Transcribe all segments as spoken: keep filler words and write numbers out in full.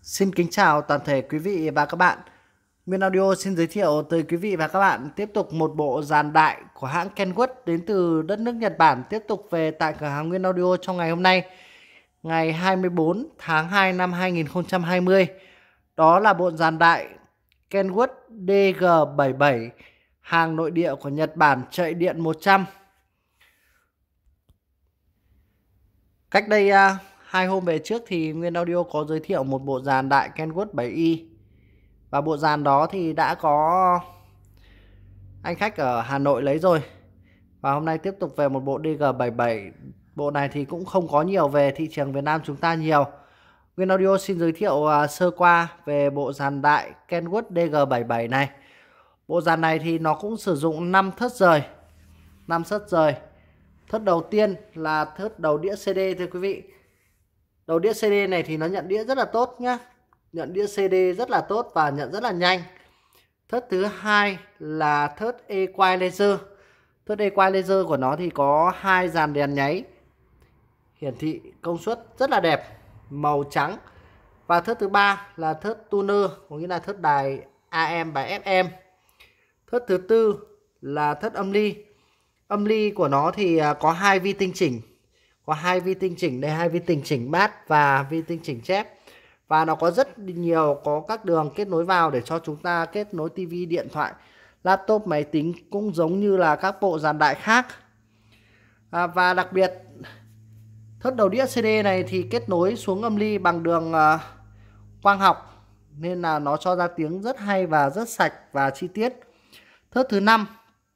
Xin kính chào toàn thể quý vị và các bạn. Nguyên Audio xin giới thiệu tới quý vị và các bạn tiếp tục một bộ dàn đại của hãng Kenwood đến từ đất nước Nhật Bản tiếp tục về tại cửa hàng Nguyên Audio trong ngày hôm nay, ngày hai mươi tư tháng hai năm hai nghìn không trăm hai mươi. Đó là bộ dàn đại Kenwood D G bảy bảy, hàng nội địa của Nhật Bản, chạy điện một trăm. Cách đây uh, hai hôm về trước thì Nguyên Audio có giới thiệu một bộ dàn đại Kenwood bảy Y. Và bộ dàn đó thì đã có anh khách ở Hà Nội lấy rồi. Và hôm nay tiếp tục về một bộ D G bảy bảy. Bộ này thì cũng không có nhiều về thị trường Việt Nam chúng ta nhiều. Nguyên Audio xin giới thiệu uh, sơ qua về bộ dàn đại Kenwood D G bảy bảy này. Bộ dàn này thì nó cũng sử dụng năm thớt rời. năm thớt rời. Thớt đầu tiên là thớt đầu đĩa xê đê thưa quý vị. Đầu đĩa xê đê này thì nó nhận đĩa rất là tốt nhá. Nhận đĩa xê đê rất là tốt và nhận rất là nhanh. Thớt thứ hai là thớt Equalizer. Thớt Equalizer của nó thì có hai dàn đèn nháy hiển thị công suất rất là đẹp, màu trắng. Và thớt thứ ba là thớt tuner, có nghĩa là thớt đài A M và F M. Thớt thứ tư là thớt âm ly. Âm ly của nó thì có hai vi tinh chỉnh. Có hai vi tinh chỉnh, đây hai vi tinh chỉnh bass và vi tinh chỉnh chép. Và nó có rất nhiều có các đường kết nối vào để cho chúng ta kết nối tivi, điện thoại, laptop, máy tính cũng giống như là các bộ dàn đại khác. À, và đặc biệt thớt đầu đĩa xê đê này thì kết nối xuống âm ly bằng đường uh, quang học, nên là nó cho ra tiếng rất hay và rất sạch và chi tiết. Thớt thứ năm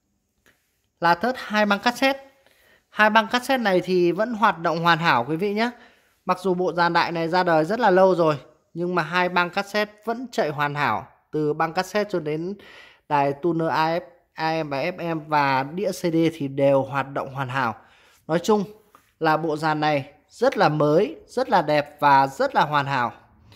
là thớt hai băng cassette. Hai băng cassette này thì vẫn hoạt động hoàn hảo quý vị nhé. Mặc dù bộ dàn đại này ra đời rất là lâu rồi, nhưng mà hai băng cassette vẫn chạy hoàn hảo. Từ băng cassette cho đến đài tuner A F, A M và F M và đĩa xê đê thì đều hoạt động hoàn hảo. Nói chung là bộ dàn này rất là mới, rất là đẹp và rất là hoàn hảo.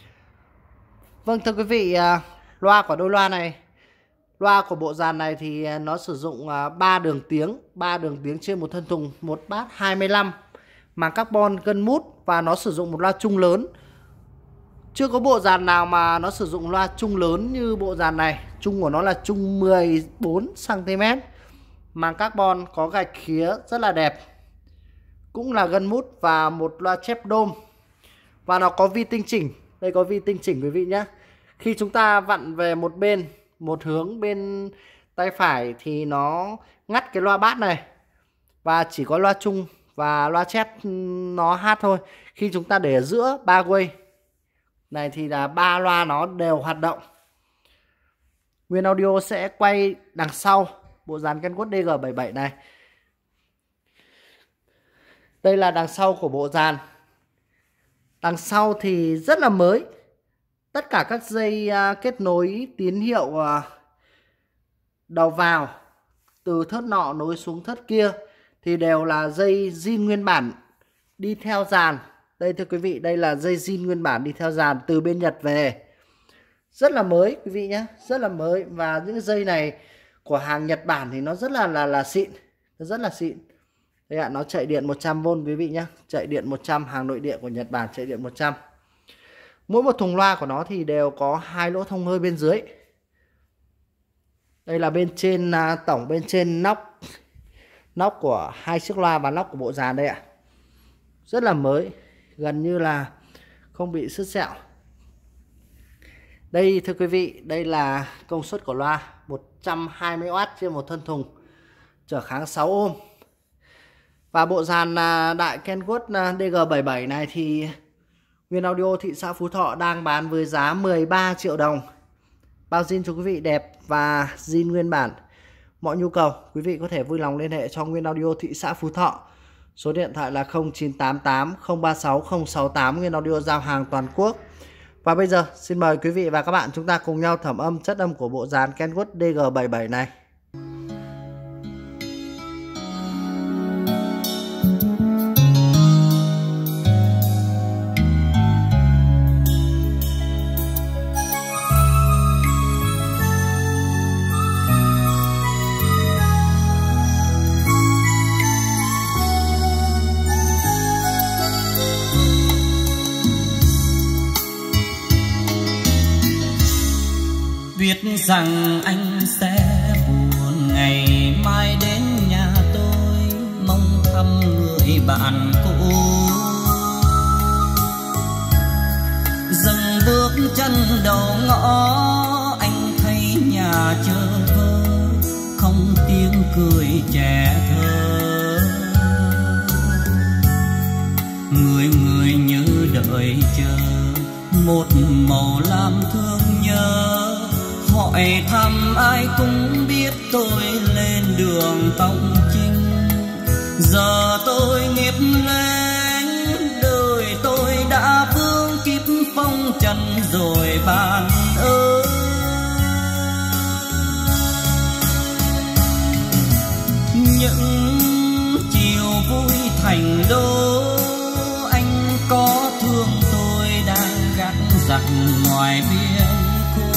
Vâng thưa quý vị, loa của đôi loa này, loa của bộ dàn này thì nó sử dụng ba đường tiếng, ba đường tiếng trên một thân thùng, một bass hai mươi lăm, màng carbon gân mút và nó sử dụng một loa trung lớn. Chưa có bộ dàn nào mà nó sử dụng loa trung lớn như bộ dàn này. Trung của nó là trung mười bốn xăng ti mét. Màng carbon có gạch khía rất là đẹp. Cũng là gân mút và một loa chép đôm. Và nó có vi tinh chỉnh. Đây có vi tinh chỉnh quý vị nhé. Khi chúng ta vặn về một bên, một hướng bên tay phải thì nó ngắt cái loa bass này. Và chỉ có loa trung và loa chép nó hát thôi. Khi chúng ta để ở giữa ba quay này thì là ba loa nó đều hoạt động. Nguyên Audio sẽ quay đằng sau bộ dàn Kenwood D G bảy bảy này. Đây là đằng sau của bộ dàn. Đằng sau thì rất là mới. Tất cả các dây kết nối tín hiệu đầu vào từ thớt nọ nối xuống thớt kia thì đều là dây zin nguyên bản đi theo dàn. Đây thưa quý vị, đây là dây zin nguyên bản đi theo dàn từ bên Nhật về. Rất là mới quý vị nhé, rất là mới. Và những dây này của hàng Nhật Bản thì nó rất là là là xịn, nó rất là xịn. Đây ạ, nó chạy điện một trăm vôn quý vị nhé, chạy điện một trăm, hàng nội địa của Nhật Bản chạy điện một trăm. Mỗi một thùng loa của nó thì đều có hai lỗ thông hơi bên dưới. Đây là bên trên tổng bên trên nóc nóc của hai chiếc loa và nóc của bộ dàn đây ạ. Rất là mới, gần như là không bị sứt sẹo. Đây thưa quý vị, đây là công suất của loa một trăm hai mươi oát trên một thân thùng, trở kháng sáu ôm. Và bộ dàn đại Kenwood D G bảy bảy này thì Nguyên Audio thị xã Phú Thọ đang bán với giá mười ba triệu đồng. Bao zin cho quý vị đẹp và zin nguyên bản. Mọi nhu cầu quý vị có thể vui lòng liên hệ cho Nguyên Audio thị xã Phú Thọ. Số điện thoại là không chín tám tám không ba sáu không sáu tám. Nguyên Audio giao hàng toàn quốc. Và bây giờ xin mời quý vị và các bạn chúng ta cùng nhau thẩm âm chất âm của bộ dàn Kenwood D G bảy bảy này. Biết rằng anh sẽ buồn ngày mai đến nhà tôi mong thăm người bạn cũ. Dừng bước chân đầu ngõ anh thấy nhà chờ vơ, không tiếng cười trẻ thơ. Người người như đợi chờ một màu lam thương nhớ, hỏi thăm ai cũng biết tôi lên đường tông chinh. Giờ tôi nghiệp lênh, đời tôi đã vương kiếp phong trần rồi bạn ơi. Những chiều vui thành đô anh có thương tôi đang gác giặc ngoài biên khu.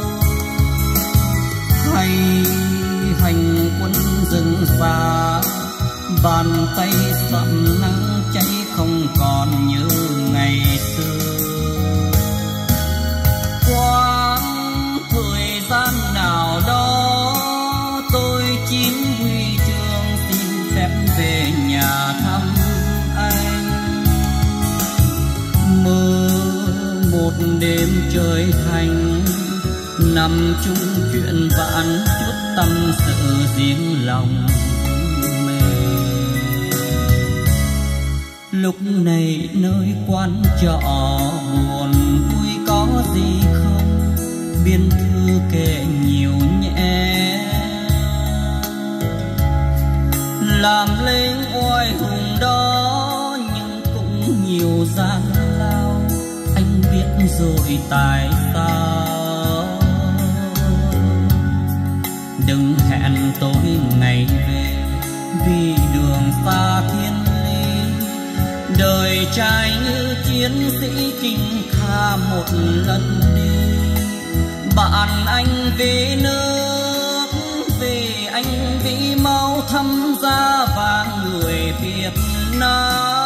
Hay hành quân rừng xa, bàn tay sậm nắng cháy không còn như ngày xưa. Quãng thời gian nào đó tôi chín huy chương xin phép về nhà thăm anh. Mơ một đêm trời thành, nằm chung chuyện vãn chút tâm sự riêng lòng mê. Lúc này nơi quán trọ buồn vui có gì không, biên thư kể nhiều nhẹ. Làm lính oai hùng đó nhưng cũng nhiều gian lao, anh biết rồi tại sao. Đừng hẹn tôi ngày về vì đường xa thiên lý, đời trai như chiến sĩ chinh kha một lần đi. Bạn anh về nước, về anh vì máu thăm gia vàng người Việt Nam.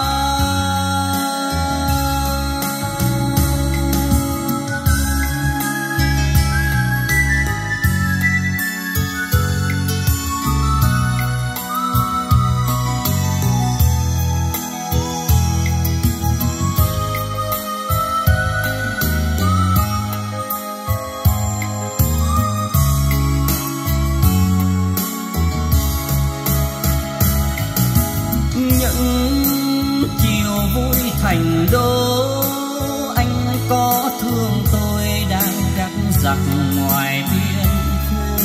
Thành đô anh có thương tôi đang gác giặc ngoài biên khu.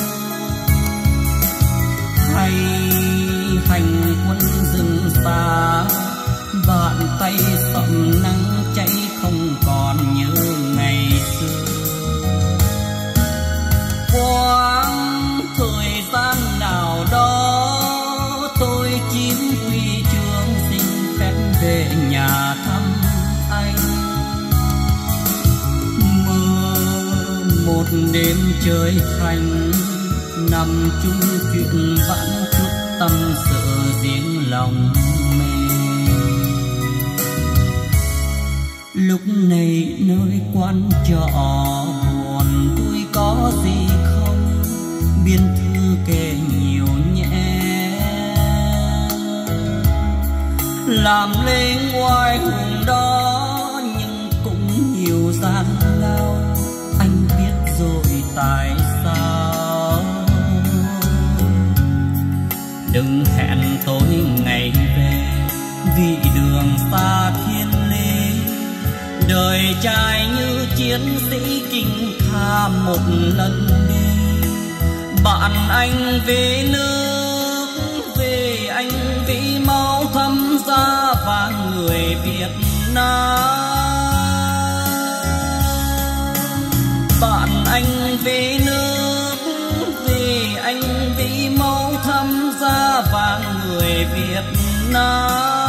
Hay hành quân rừng xa, bàn tay sậm nắng cháy không còn như ngày xưa. Quãng thời gian nào đó tôi chín huy chương xin phép về nhà thăm anh. Mơ một đêm trời thành, nằm chung chuyện vãn chút tâm sự riêng lòng mê. Lúc này nơi quán trọ buồn vui có gì không, biên thư kể nhiều nhẹ. Làm lính oai hùng đó nhưng cũng nhiều gian lao, anh biết rồi tại sao. Đừng hẹn tôi ngày về vì đường xa thiên lý, đời trai như chiến sĩ chinh kha một lần đi. Bạn anh về nước, về anh vì máu thăm gia vàng người Việt Nam. Bạn anh về nước, về anh vì máu thăm gia vàng người Việt Nam.